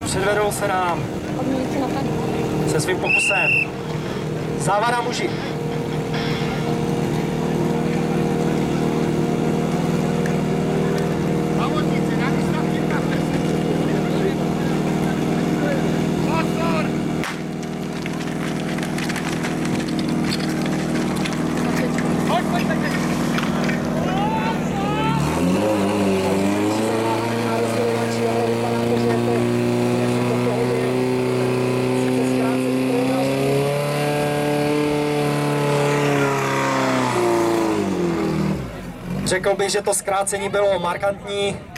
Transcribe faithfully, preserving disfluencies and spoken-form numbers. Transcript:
Předvedou se nám se svým pokusem. Závada muži. Řekl bych, že to zkrácení bylo markantní.